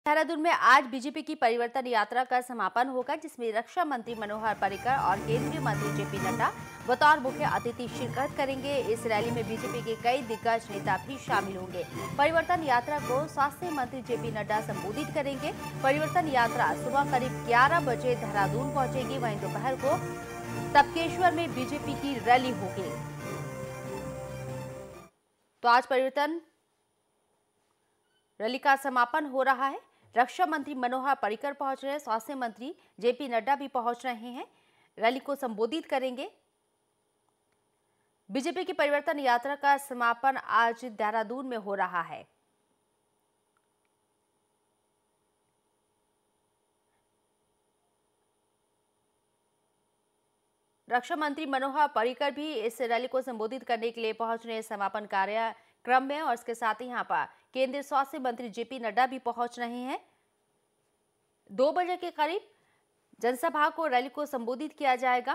देहरादून में आज बीजेपी की परिवर्तन यात्रा का समापन होगा, जिसमें रक्षा मंत्री मनोहर पर्रिकर और केंद्रीय मंत्री जेपी नड्डा बतौर मुख्य अतिथि शिरकत करेंगे। इस रैली में बीजेपी के कई दिग्गज नेता भी शामिल होंगे। परिवर्तन यात्रा को स्वास्थ्य मंत्री जेपी नड्डा संबोधित करेंगे। परिवर्तन यात्रा सुबह करीब 11 बजे देहरादून पहुंचेगी। वहीं दोपहर को तपकेश्वर में बीजेपी की रैली होगी। तो आज परिवर्तन रैली का समापन हो रहा है। रक्षा मंत्री मनोहर पर्रिकर पहुंच रहे हैं, स्वास्थ्य मंत्री जेपी नड्डा भी पहुंच रहे हैं, रैली को संबोधित करेंगे। बीजेपी की परिवर्तन यात्रा का समापन आज देहरादून में हो रहा है। रक्षा मंत्री मनोहर पर्रिकर भी इस रैली को संबोधित करने के लिए पहुंच रहे हैं समापन कार्यक्रम में, और इसके साथ ही यहां पर केंद्रीय स्वास्थ्य मंत्री जेपी नड्डा भी पहुंच रहे हैं। 2 बजे के करीब जनसभा को रैली को संबोधित किया जाएगा।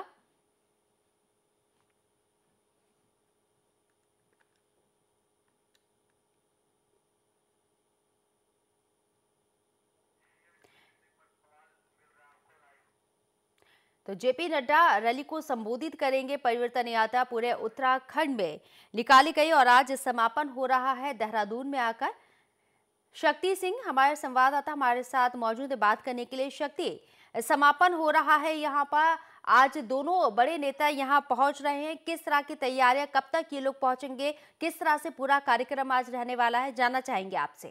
तो जेपी नड्डा रैली को संबोधित करेंगे। परिवर्तन यात्रा पूरे उत्तराखंड में निकाली गई और आज समापन हो रहा है देहरादून में आकर। शक्ति सिंह हमारे संवाददाता हमारे साथ मौजूद है बात करने के लिए। शक्ति, समापन हो रहा है यहाँ पर, आज दोनों बड़े नेता यहाँ पहुंच रहे हैं, किस तरह की तैयारियां, कब तक ये लोग पहुंचेंगे, किस तरह से पूरा कार्यक्रम आज रहने वाला है, जानना चाहेंगे आपसे।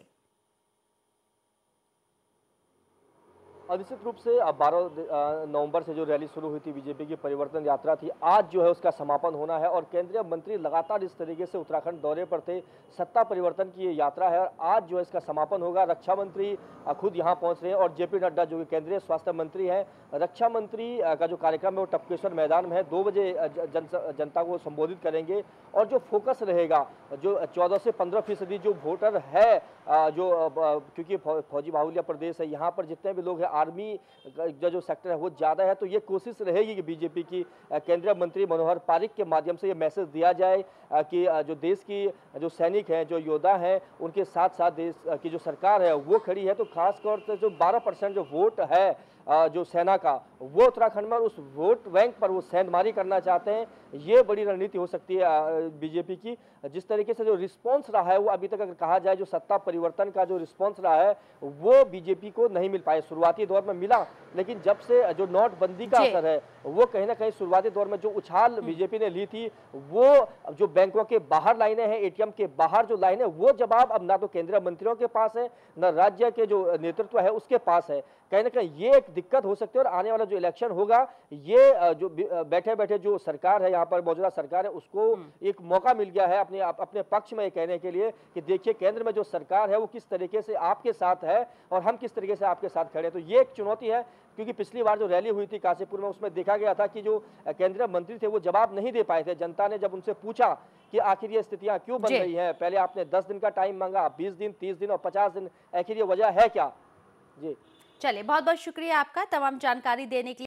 निश्चित रूप से 12 नवंबर से जो रैली शुरू हुई थी, बीजेपी की परिवर्तन यात्रा थी, आज जो है उसका समापन होना है। और केंद्रीय मंत्री लगातार इस तरीके से उत्तराखंड दौरे पर थे। सत्ता परिवर्तन की ये यात्रा है और आज जो है इसका समापन होगा। रक्षा मंत्री खुद यहाँ पहुंच रहे हैं और जेपी नड्डा जो कि केंद्रीय स्वास्थ्य मंत्री हैं, रक्षा मंत्री का जो कार्यक्रम है वो टपकेश्वर मैदान में है। 2 बजे जनता को संबोधित करेंगे और जो फोकस रहेगा, जो 14 से 15% जो वोटर है, क्योंकि फौजी बाहुल्य प्रदेश है, यहाँ पर जितने भी लोग हैं, आर्मी जो सेक्टर है वो ज़्यादा है, तो ये कोशिश रहेगी कि बीजेपी की केंद्रीय मंत्री मनोहर पर्रिकर के माध्यम से ये मैसेज दिया जाए कि जो देश की जो सैनिक हैं, जो योद्धा हैं, उनके साथ साथ देश की जो सरकार है वो खड़ी है। तो खासतौर से जो 12% जो वोट है जो सेना का, वो उत्तराखंड में उस वोट बैंक पर वो सेंधमारी करना चाहते हैं। ये बड़ी रणनीति हो सकती है बीजेपी की। जिस तरीके से जो रिस्पांस रहा है वो अभी तक अगर कहा जाए, जो सत्ता परिवर्तन का जो रिस्पांस रहा है वो बीजेपी को नहीं मिल पाया। शुरुआती दौर में मिला, लेकिन जब से जो नोटबंदी का असर है वो कहीं ना कहीं शुरुआती दौर में जो उछाल बीजेपी ने ली थी, वो जो बैंकों के बाहर लाइनें हैं, एटीएम के बाहर जो लाइनें, वो जवाब अब ना तो केंद्रीय मंत्रियों के पास है, ना राज्य के जो नेतृत्व है उसके पास है। कहीं ना कहीं ये एक दिक्कत हो सकती है और आने वाला जो इलेक्शन होगा, ये जो बैठे बैठे जो सरकार है, यहाँ पर मौजूदा सरकार है, उसको एक मौका मिल गया है अपने पक्ष में कहने के लिए कि देखिए केंद्र में जो सरकार है वो किस तरीके से आपके साथ है और हम किस तरीके से आपके साथ खड़े हैं। तो ये एक चुनौती है, क्योंकि पिछली बार जो रैली हुई थी काशीपुर में, उसमें देखा गया था कि जो केंद्रीय मंत्री थे वो जवाब नहीं दे पाए थे। जनता ने जब उनसे पूछा कि आखिर ये स्थितियां क्यों बन रही हैं, पहले आपने 10 दिन का टाइम मांगा, 20 दिन, 30 दिन और 50 दिन, आखिर ये वजह है क्या? जी चलिए, बहुत बहुत शुक्रिया आपका तमाम जानकारी देने के लिए।